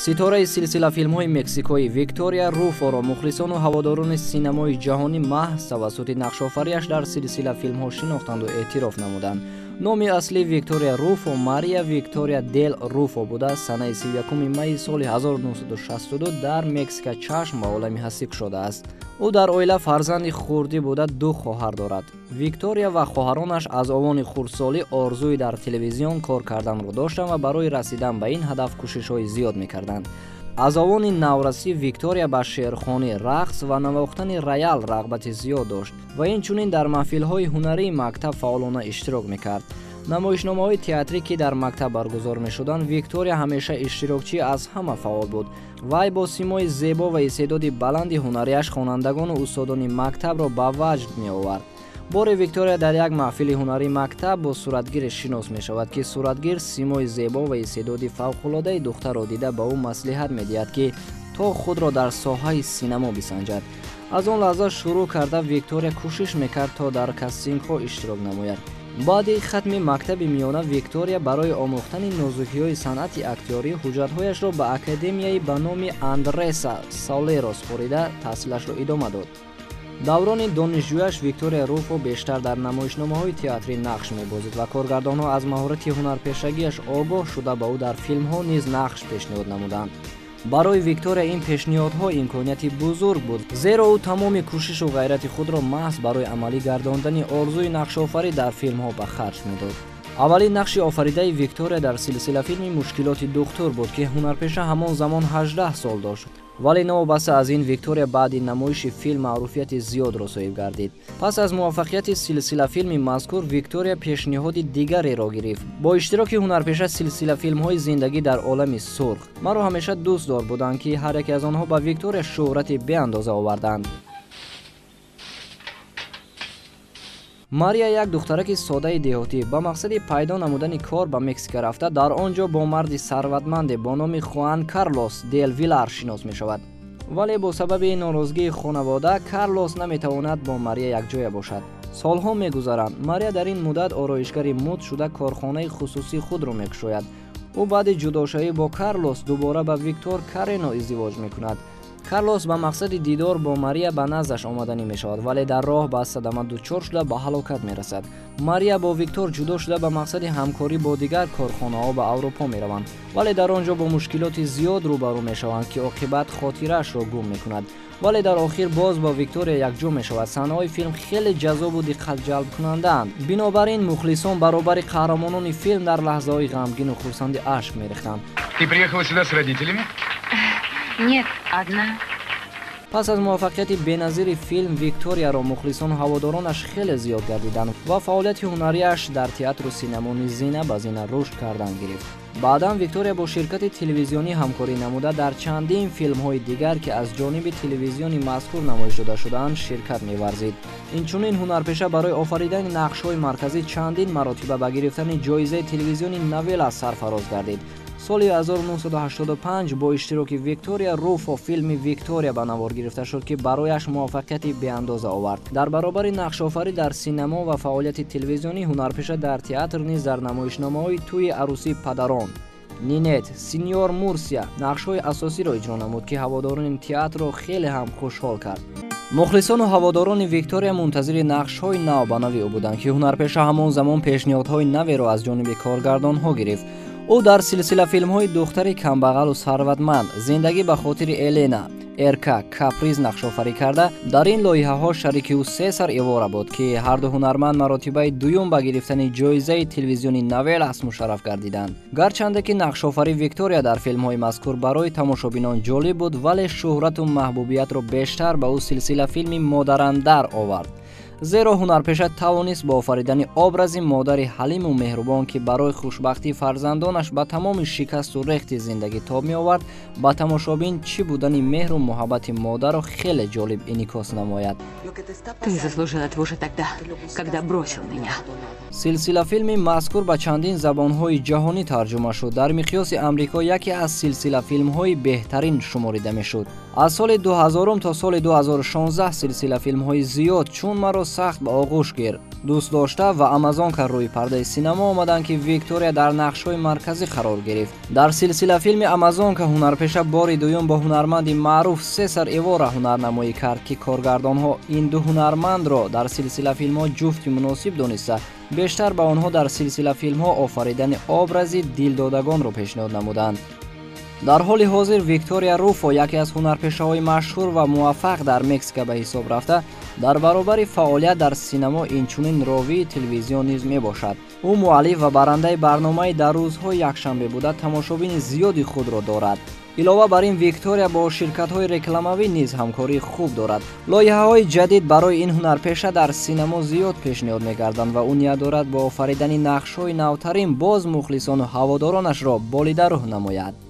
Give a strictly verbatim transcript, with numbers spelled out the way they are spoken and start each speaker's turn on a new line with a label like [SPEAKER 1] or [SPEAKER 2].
[SPEAKER 1] ситораи силсила филмҳои мексикоӣ Виктория Руфоро мухлисону ҳаводорони синамои ҷаҳонӣ маҳз тавассути нақшофариаш дар силсила филмҳо шинохтанду эътироф намуданд. номи аслии Виктория Руфо Мария Виктория дел Руфо буда санаи си якуми майи соли ҳазору нуҳсаду шасту ду дар Мексика чашм ба олами ҳастӣ кушодааст. ӯ дар оила фарзанди хурдӣ буда ду хоҳар дорад. Виктория ва хоҳаронаш аз овони хурдсолӣ орзуи дар телевизион кор карданро доштанд ва барои расидан ба ин ҳадаф кӯшишҳои зиёд мекарданд. аз овони наврасӣ Виктория ба шеърхонӣ, рақс ва навохтани роял рағбати зиёд дошт ва инчунин дар маҳфилҳои ҳунарии мактаб фаъолона иштирок мекард. намоишномаҳои театрӣ ки дар мактаб баргузор мешуданд, Виктория ҳамеша иштирокчӣ аз ҳама фаъол буд. вай бо симои зебо ва истеъдоди баланди ҳунарияш хонандагону устодони мактабро ба ваҷд меовард. боре Виктория дар як маҳфили ҳунарии мактаб бо суратгире шинос мешавад, ки суратгир симои зебо ва истеъдоди фавқулодаи духтарро дида ба ӯ маслиҳат медиҳад, ки то худро дар соҳаи синамо бисанҷад. аз он лаҳза шурӯъ карда Виктория кӯшиш мекард то дар кастингҳо иштирок намояд. баъди хатми мактаби миёна Виктория барои омӯхтани нозукиҳои санъати актёрӣ ҳуҷҷатҳояшро ба академияи ба номи Андреса Солеро спорида таҳсилашро идома дод. даврони донишҷӯяш Виктория Руфо бештар дар намоишномаҳои театрӣ нақш мебозид ва коргардонҳо аз маҳорати ҳунарпешагиаш огоҳ шуда ба ӯ дар филмҳо низ нақш пешниҳод намуданд. барои Виктория ин пешниҳодҳо имконияти бузург буд, зеро ӯ тамоми кӯшишу ғайрати худро маҳз барои амалӣ гардондани орзуи нақшофарӣ дар филмҳо ба харҷ медод. аввалин нақши офаридаи Виктория дар силсила филми Мушкилоти духтур буд, ки ҳунарпеша ҳамон замон ҳаждаҳ сол дошт. вале новобаста аз ин Виктория баъди намоиши филм маъруфияти зиёдро соҳиб гардид. пас аз муваффақияти силсила филми мазкур Виктория пешниҳоди дигареро гирифт. бо иштироки ҳунарпеша силсила филмҳои зиндагӣ дар олами сурх. маро ҳамеша дӯст дор буданд, ки ҳар яке аз онҳо ба Виктория шӯҳрати беандоза оварданд. мария як духтараки содаи деҳотӣ ба мақсади пайдо намудани кор ба Мексика рафта, дар он ҷо бо марди сарватманде бо номи Хуан Карлос дел Вилар шинос мешавад. вале бо сабаби норозигии хонавода Карлос наметавонад бо Мария якҷоя бошад. солҳо мегузаранд. Мария дар ин муддат ороишгари муд шуда корхонаи хусусии худро мекушояд. ӯ баъди ҷудошавӣ бо Карлос дубора ба Виктор Карено издивоҷ мекунад. Карлос ба мақсади дидор бо Мария ба наздаш омаданӣ мешавад, вале дар роҳ ба садама дучор шуда ба ҳалокат мерасад. Мария бо Виктор ҷудо шуда ба мақсади ҳамкорӣ бо дигар корхонаҳо ба Аврупо мераванд, вале дар он ҷо бо мушкилоти зиёд рӯбарӯ мешаванд, ки оқибат хотираашро гум мекунад. вале дар охир боз бо Виктория якҷо мешавад. саҳнаҳои филм хеле ҷаззобу диққатҷалбкунандаанд. бинобар ин мухлисон баробари қаҳрамонони филм дар лаҳзаҳои ғамгину хурсандӣ ашк мерехтанд.
[SPEAKER 2] Ты приехала сюда с родителями?
[SPEAKER 3] Нет, одна.
[SPEAKER 1] пас аз муваффақияти беназири филм Викторияро мухлисону ҳаводоронаш хеле зиёд гардиданд ва фаъолияти ҳунарияш дар театру синамо низ зина ба зина рушд кардан гирифт. баъдан Виктория бо ширкати телевизионӣ ҳамкорӣ намуда дар чандин филмҳои дигар, ки аз ҷониби телевизиони мазкур намоиш дода шудаанд, ширкат меварзид. инчунин ҳунарпеша барои офаридани нақшҳои марказӣ чандин маротиба ба гирифтани ҷоизаи телевизиони Навела сарфароз гардид. соли ҳазору нуҳсаду ҳаштоду панҷ бо иштироки Виктория Руфо филми Виктория ба навор гирифта шуд, ки барояш муваффақияти беандоза овард. дар баробари нақшофарӣ дар синамо ва фаъолияти телевизионӣ ҳунарпеша дар театр низ дар намоишномаҳои Тӯи арӯсии падарон, Нинет, Синьор Мурсия нақшҳои асосиро иҷро намуд, ки ҳаводорони театрро хеле ҳам хушҳол кард. мухлисону ҳаводорони Виктория мунтазири нақшҳои нав ба нави ӯ буданд, ки ҳунарпеша ҳамон замон пешниҳодҳои наверо аз ҷониби коргардонҳо гирифт. ӯ дар силсила филмҳои Духтари камбағалу сарватманд, Зиндагӣ ба хотири Елена, Эрка, Каприз нақшофарӣ карда, дар ин лоиҳаҳо шарики ӯ се сар Евора буд, ки ҳарду ҳунарманд маротибаи дуюм ба гирифтани ҷоизаи телевизиони Навелас мушарраф гардиданд. гарчанде ки нақшофарӣ Виктория дар филмҳои мазкур барои тамошобинон ҷолиб буд, вале шӯҳрату маҳбубиятро бештар ба ӯ силсила филми Модарандар овард. зеро ҳунарпеша тавонист бо офаридани образи модари ҳалиму меҳрубон, ки барои хушбахтии фарзандонаш ба тамоми шикасту рехти зиндагӣ тоб меовард, ба тамошобин чӣ будани меҳру муҳаббати модарро хеле ҷолиб инъикос намояд.
[SPEAKER 3] Ты заслужил это уже тогда, когда бросил меня.
[SPEAKER 1] силсила филми мазкур ба чандин забонҳои ҷаҳонӣ тарҷума шуд. дар миқёси Амрико яке аз силсила филмҳои беҳтарин шуморида мешуд. аз соли дуҳазорум то соли ду ҳазору шонздаҳ силсила филмҳои зиёд «Чун маро сахт ба оғӯш гир», дӯст дошта ва амазонка рӯи пардаи синемо омаданд ки Виктория дар нақшҳои марказӣ қарор гирифт. Дар силсила филми Амазонка ҳунарпеша бори дуюм бо ҳунарманди маъруф Сесар Ивора ҳунарнамоӣ кард, ки коргардонҳо ин ду ҳунармандро дар силсила филмҳо ҷуфти муносиб дониста, бештар ба онҳо дар силсила филмҳо офаридани образи дилдодагонро пешниҳод намуданд. дар ҳоли ҳозир Виктория Руфо яке аз ҳунарпешаҳои машҳур ва муваффақ дар Мексика ба ҳисоб рафта, дар баробари фаъолият дар синемо инчунин ровии телевизион низ мебошад. ӯ муаллиф ва барандаи барномаи дар рӯзҳои якшанбе буда тамошобини зиёди худро дорад. илова бар ин, Виктория бо ширкатҳои рекламавӣ низ ҳамкории хуб дорад. лоиҳаҳои ҷадид барои ин ҳунарпеша дар синемо зиёд пешниҳод мегарданд ва ӯ ният дорад бо офаридани нақшҳои навтарин боз мухлисону ҳаводоронашро болидарӯҳ намояд.